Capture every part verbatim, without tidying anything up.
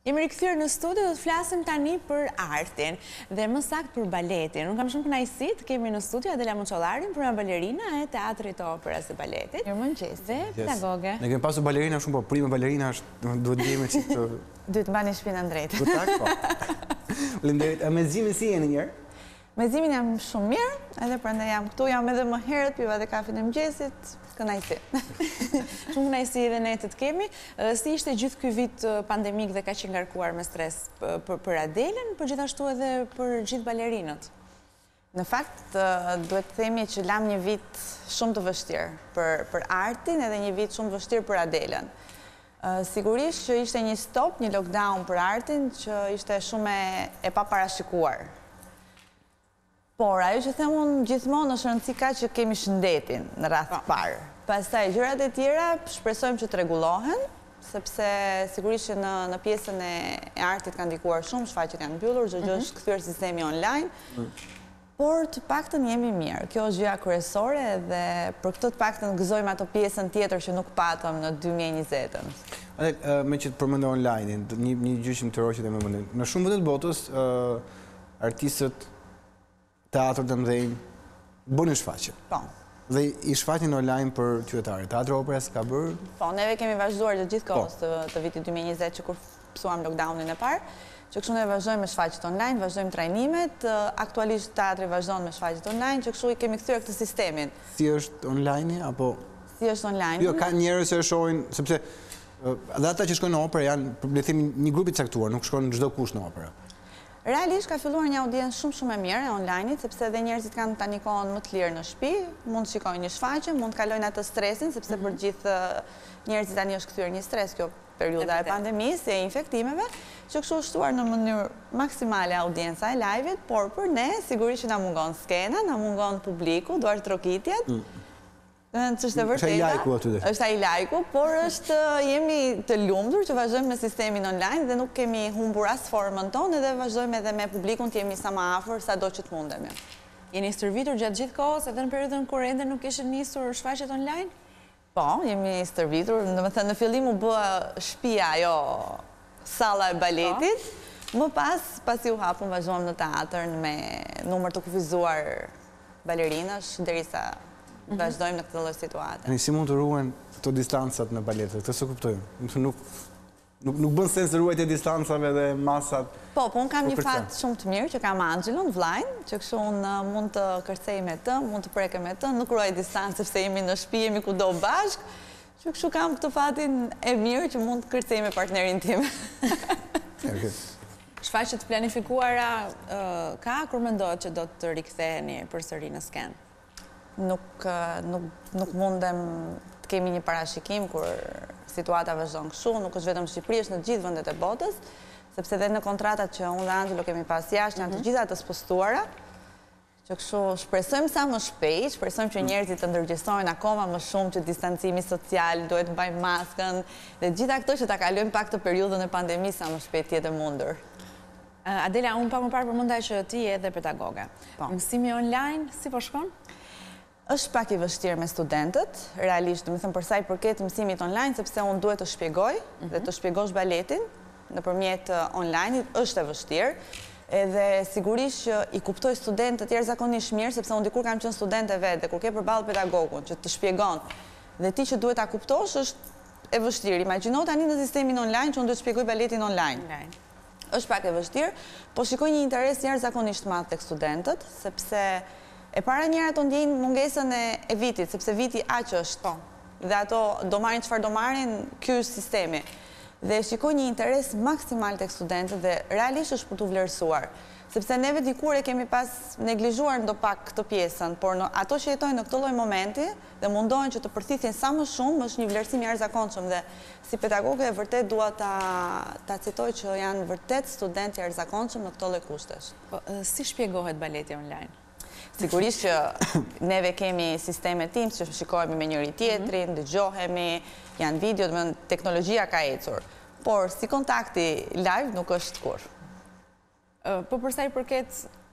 Jemi rikthyer në studio dhe të flasim tani për artin dhe më saktë për baletin. Unë kam shumë kënaqësi të kemi në studio Adela Moçollarin, prima balerina e teatrit të operës së baletit. Mirëmëngjes. Dhe pedagoge. Ne kemi pasur balerina shumë, po prima balerina është duhet ndjejmë çik të Duhet mbani shpinën drejt. Butak, po. Faleminderit. Me zimin si jeni njerë? Me zimin jam shumë mirë, edhe prandaj jam këtu, jam edhe më herët, piva dhe kafin e mëngjesit, kënaqësi. Shumë kënaqësi edhe ne të të kemi. Si ishte gjithë ky vit pandemik dhe kaq i ngarkuar me stres për, për Adelën, por gjithashtu edhe për gjithë balerinët? Në fakt, duhet të themi që lam një vit shumë të vështirë për, për Artin edhe një vit shumë të vështirë për Adelën. Sigurisht që ishte një stop, një lockdown për Artin që ishte shumë e, e paparashikuar. Por, ajo që them unë gjithmonë është rëndësi ka që kemi shëndetin në radhë parë. Pastaj gjërat e tjera shpresojmë që të rregullohen, sepse sigurisht që në, në pjesën e, e artit kanë ndikuar shumë, shfaqjet janë mbyllur, çdo gjë është kthyer sistemi online. Por të paktën jemi mirë. Kjo është gjëja kryesore dhe për këtë të paktën gëzojmë ato pjesën tjetër që nuk patëm në dy mijë e njëzet. Adel, me që të përmendë online-in, një, një gjë që më të roqet e më mëndin. Në shumë vëndet botës, uh, artistët teatrët e mëdhenj bënë shfaqje. Po. Dhe i shfaqjen online për qytetarët. Teatri Operës ka bërë? Po, neve kemi vazhduar të gjithë kohës të, të vitit dy mijë e njëzet që kur pësuam lockdownin e parë, që kështu ne vazhdojmë me shfaqjet online, vazhdojmë trajnimet, aktualisht teatri vazhdon me shfaqjet online, që kështu i kemi kthyer këtë sistemin. Si është online apo? Si është online? Jo, ka njerëz që shohin, sepse edhe ata që shkojnë në operë janë, le të themi, një grup i caktuar, nuk shkon çdo kush në operë. Realisht ka filluar një audiencë shumë shumë e mirë e online-it, sepse edhe njerëzit kanë tani kohën më të lirë në shtëpi, mund të shikojnë një shfaqje, mund të kalojnë atë stresin, sepse për gjithë njerëzit tani është kthyer një stres kjo periudha e pandemisë, e infektimeve, që kështu është shtuar në mënyrë maksimale audienca e live-it, por për ne sigurisht që na mungon skena, na mungon publiku, duar trokitjet. Që është e vërteta, është ai lajku aty. është ai lajku, por është jemi të lumtur që vazhdojmë me sistemin online dhe nuk kemi humbur as formën tonë dhe vazhdojmë edhe me publikun të jemi sa më afër sado që të mundemi. Jeni stërvitur gjatë gjithë kohës edhe në periudhën kur ende nuk kishin nisur shfaqjet online? Po, jemi stërvitur, domethënë në fillim u bë shtëpia ajo salla e baletit, më pas pasi u hapun vazhduam në teatr me numër të kufizuar balerinash derisa vazhdojmë në këtë lloj situate. Ne si mund të ruajnë këto distancat në baletë? Këtë se kuptojmë. Nuk nuk nuk bën sens të ruajtje distancave dhe masat. Po, po unë kam një fat shumë të mirë që kam Angelon, vllajën, që kështu unë mund të kërcej me të, mund të prekem me të, nuk ruaj distancë sepse jemi në shtëpi, jemi kudo bashk. Që kështu kam këtë fatin e mirë që mund të kërcej me partnerin tim. Shfaqjet planifikuara ka kur mendohet që do të riktheheni përsëri në skenë? Nuk, nuk, nuk mundem të kemi një parashikim kur situata vazhdon kështu, nuk është vetëm Shqipëri, është në gjithë vendet e botës, sepse edhe në kontratat që unë dhe Angelo kemi pas jashtë janë të gjitha të spostuara, që kështu shpresojmë sa më shpejt, shpresojmë që njerëzit të ndërgjegjësojnë akoma më shumë që distancimi social, duhet të mbajmë maskën, dhe gjitha këto që ta kalojmë pak të periudhën e pandemisë sa më shpejt jetë e mundur. Adela, unë pa më parë përmendaj që ti je edhe pedagoge. Mësimi online, si po shkon? Është pak i vështirë me studentët, realisht, do të them për sa i përket mësimit online, sepse unë duhet të shpjegoj dhe të shpjegosh baletin nëpërmjet online-it, është e vështirë. Edhe sigurisht që i kuptoj studentët jashtëzakonisht mirë, sepse unë dikur kam qenë studente vetë dhe kur ke përballë pedagogun që të shpjegon dhe ti që duhet ta kuptosh është e vështirë. Imagjino tani në sistemin online që unë duhet të shpjegoj baletin online. Është pak e vështirë, po shikoj një interes jashtëzakonisht madh tek studentët, sepse e para njëra ato ndjejnë mungesën e vitit, sepse viti aq është, dhe ato do marrin çfarë do marrin, ky është sistemi. Dhe shikoj një interes maksimal tek studentët dhe realisht është për t'u vlerësuar. Sepse neve dikur e kemi pas neglizhuar ndo pak këtë pjesën, por ato që jetojnë në këtë lloj momenti dhe mundohen që të përthithin sa më shumë, është një vlerësim i jashtëzakonshëm dhe si pedagoge e vërtet dua ta ta citoj që janë vërtet studentë i jashtëzakonshëm në këtë lloj kushtesh. Po, si shpjegohet baleti online? Sigurisht që neve kemi sisteme Teams që shikohemi me njëri tjetrin, dëgjohemi, janë video, dhe teknologjia ka ecur. Por si kontakti live nuk është kur. Po përsa i përket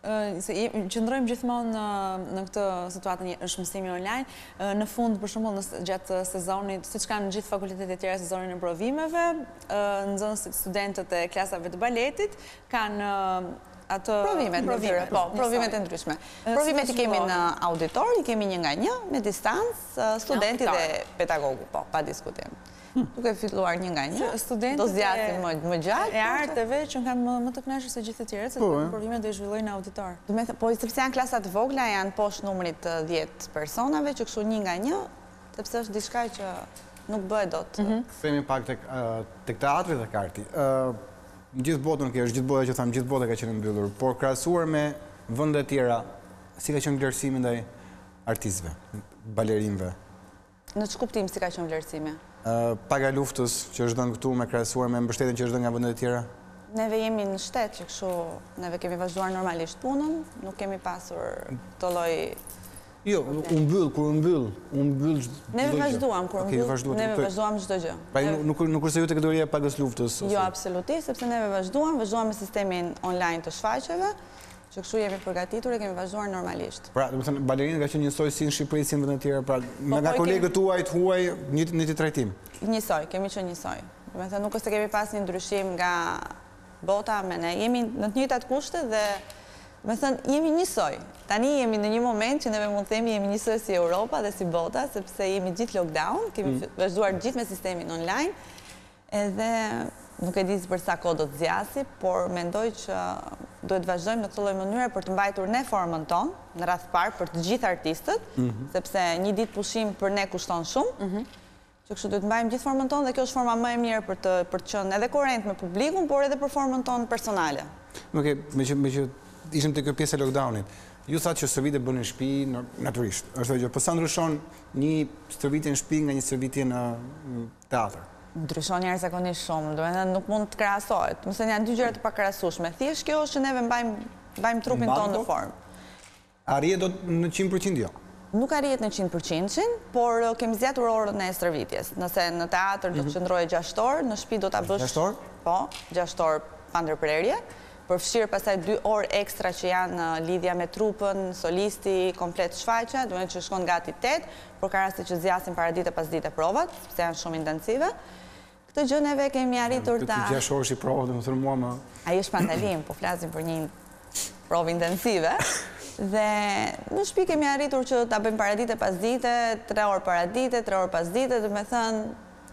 qëndrojmë gjithmonë në këtë situatë është mësimi online. Në fund, për shembull, gjatë sezonit, siç kanë në gjithë fakultetet e tjera sezonin e provimeve, nxënësit, studentët e klasave të baletit kanë atë provimet, provimet, po, provimet e ndryshme. Provimet i kemi në auditor, i kemi një nga një, me distancë, studenti dhe pedagogu, po, pa diskutim. Duke filluar një nga një, do zgjasim më gjatë. E arteve që kanë më të kënaqur se gjithë të tjerët, se provimet do i zhvillojnë në auditor. Po, sepse janë klasat vogla, janë poshtë numrit dhjetë personave, që kështu një nga një, sepse është diçka që nuk bëhet dot. Kthehemi pak tek teatri dhe Arti. Në gjithë botën, kjo është gjithë bota që thamë, gjithë bota ka qenë mbyllur, por krahasuar me vende të tjera, si ka qenë vlerësimi ndaj artistëve, balerinëve? Në ç'kuptim kuptim si ka qenë vlerësimi? Paga luftës që është dhënë këtu me krahasuar me mbështetjen që është dhënë nga vendet e tjera? Neve jemi në shtet që kështu, neve kemi vazhduar normalisht punën, nuk kemi pasur të lloj. Jo, u mbyll, kur u mbyll, u mbyll çdo gjë. Neve vazhduam kur u mbyll, neve vazhduam çdo gjë. Pra nuk nuk kurse ju kategoria e pagës luftës. Jo, absolutisht, sepse neve vazhduam, vazhduam me sistemin online të shfaqjeve, që kështu jemi përgatitur e kemi vazhduar normalisht. Pra, do të thënë, balerinët ka qenë njësoj si në Shqipëri si në vendet tjera, pra nga kolegët tuaj të huaj një të trajtim. Njësoj, kemi qenë njësoj. Do të thënë, nuk është se kemi pas një ndryshim nga bota me ne, jemi në të njëjtat kushte dhe do të thënë, jemi njësoj. Tani jemi në një moment që neve mund të themi jemi njësoj si Europa dhe si bota, sepse jemi gjithë lockdown, kemi vazhduar gjithë me sistemin online, edhe nuk e di për sa kohë do të zgjasë, por mendoj që duhet vazhdojmë në këtë lloj mënyre për të mbajtur ne formën tonë, në radh parë për të gjithë artistët, sepse një ditë pushim për ne kushton shumë. Që kështu duhet mbajmë gjithë formën tonë dhe kjo është forma më e mirë për të për të qenë edhe korrent me publikun, por edhe për formën tonë personale. Okej, me që me që ishim te kjo pjesë e lockdownit. Ju thatë që stërvitje bën në shtëpi natyrisht. Është ajo, po sa ndryshon një stërvitje në shtëpi nga një stërvitje në teatr? Ndryshon jashtëzakonisht shumë, do të thënë nuk mund të krahasohet. Mëse janë dy gjëra të pakrahasueshme. Thjesht kjo është që neve mbajmë mbajmë trupin tonë në formë. Arrihet dot në qind përqind jo. Nuk arrihet në qind përqind, por kemi zgjatur orën e stërvitjes. Nëse në teatr do të qëndroje gjashtë orë, në shtëpi do ta bësh gjashtë orë? Po, gjashtë orë pa ndërprerje. Përfshirë pastaj dy orë ekstra që janë lidhja me trupën, solisti, komplet shfaqja, do të thënë që shkon gati tetë, por ka raste që zgjasin para dite pas dite provat, sepse janë shumë intensive. Këtë gjë neve kemi arritur ta. Këtë gjashtë orësh i provë, do të thënë mua më. Ai është pandalim, po flasim për një provë intensive. Dhe në shtëpi kemi arritur që ta bëjmë para dite pas dite, tre orë para dite, tre orë pas dite, do të thënë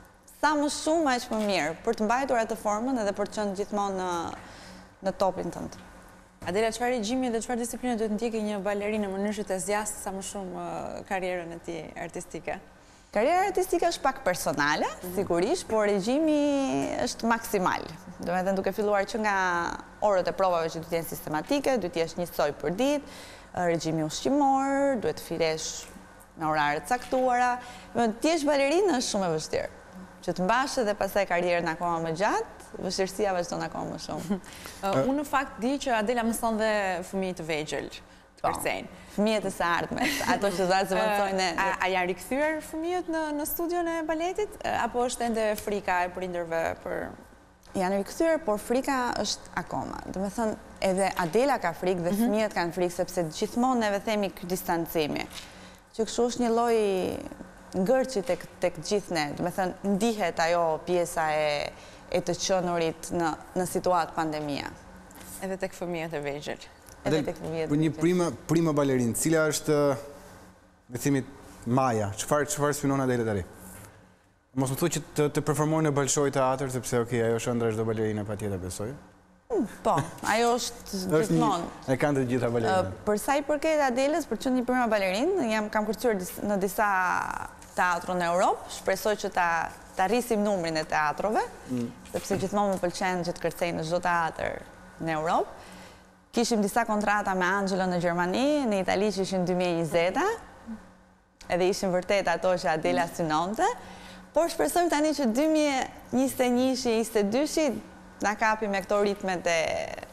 sa më shumë aq më mirë për të mbajtur atë formën edhe për të qenë gjithmonë në në topin tënd. Adela, çfarë regjimi dhe çfarë disipline duhet ndjekë një balerinë në mënyrë që të zgjasë sa më shumë karrierën e tij artistike? Karriera artistike është pak personale, sigurisht, por regjimi është maksimal. Do të thënë duke filluar që nga orët e provave që duhet të jenë sistematike, duhet të jesh njësoj për ditë, regjimi ushqimor, duhet të filesh me orare të caktuara. Të jesh balerinë është shumë e vështirë. Që të mbash edhe pastaj karrierën akoma më gjatë, vështirësia vazhdon akoma më shumë. Unë në fakt di që Adela mëson dhe fëmijë të vegjël të kërcejnë. Fëmijët e së ardhmes, ato që zatë zëvendësojnë. A janë rikthyer fëmijët në studion e baletit, apo është ende frika e prindërve për? Janë rikthyer, por frika është akoma. Do të thënë, edhe Adela ka frikë dhe fëmijët kanë frikë, sepse gjithmonë neve themi ky distancimi. Që kështu është një lloj ngërçi tek tek gjithë ne. Do të thënë, ndihet ajo pjesa e e të qenurit në në situatë pandemia. Edhe tek fëmijët e vegjël. Edhe tek fëmijët. Për një prima prima balerinë, cila është me themi Maja, çfarë çfarë synon Adela tani? Mos më thuaj që të, të performojnë në Bolshoi teatr, sepse okay, ajo është ëndra çdo balerine patjetër besoj. Po, ajo është gjithmonë. E kanë të gjitha balerinat. Për sa i përket Adelës, për të qenë një prima balerinë, jam kam kërcyer në disa teatro në Europë, shpresoj që ta ta rrisim numrin e teatrove, sepse gjithmonë më pëlqen që të kërcej në çdo teatr në Europë. Kishim disa kontrata me Angelën në Gjermani, në Itali që ishin dy mijë e njëzet, edhe ishin vërtet ato që Adela synonte, por shpresojmë tani që dy mijë e njëzet e një njëzet e dy na kapi me këto ritmet e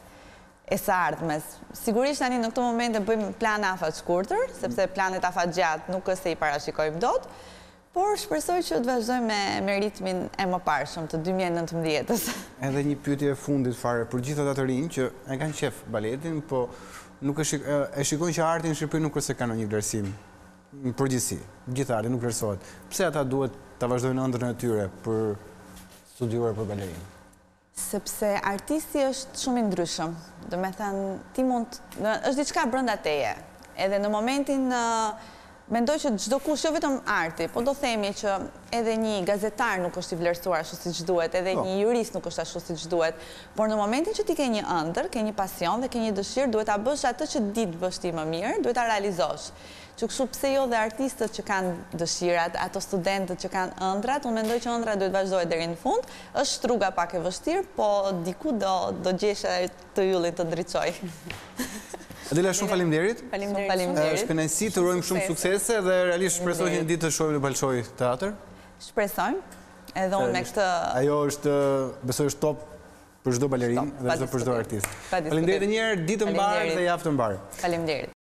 e së ardhmes. Sigurisht tani në këtë moment e bëjmë plan afat shkurtër, sepse planet afat gjatë nuk është se i parashikojmë dot, Por shpresoj që të vazhdoj me, me ritmin e më parshëm të dy mijë e nëntëmbëdhjetës. Edhe një pyetje e fundit fare për gjithë ata të rinj që e kanë qef baletin, po nuk e, shik, e shikojnë që arti në Shqipëri nuk është se kanë një vlerësim në përgjithësi, gjithari nuk vlerësohet. Pse ata duhet ta vazhdojnë ëndrrën e tyre për studiuar për balerinë? Sepse artisti është shumë i ndryshëm. Do me thënë, ti mund, është diçka brenda teje. Edhe në momentin mendoj që çdo kush, jo vetëm arti, po do themi që edhe një gazetar nuk është i vlerësuar ashtu siç duhet, edhe një jurist nuk është ashtu siç duhet, por në momentin që ti ke një ëndër, ke një pasion dhe ke një dëshirë, duhet ta bësh atë që di të bësh ti më mirë, duhet ta realizosh. Që kështu pse jo dhe artistët që kanë dëshirat, ato studentët që kanë ëndrat, unë mendoj që ëndra duhet vazhdojë deri në fund, është rruga pak e vështirë, po diku do do gjesh të yllin të ndriçoj. Adela, shumë faleminderit. Faleminderit. Është kënaqësi, të urojmë shumë suksese dhe realisht shpresoj një ditë të shohim në Bollshme teatr. Shpresojmë. Edhe unë me këtë. Ajo është, besoj është top për çdo balerinë dhe për çdo artist. Faleminderit një herë, ditë mbarë dhe javë të mbarë. Faleminderit.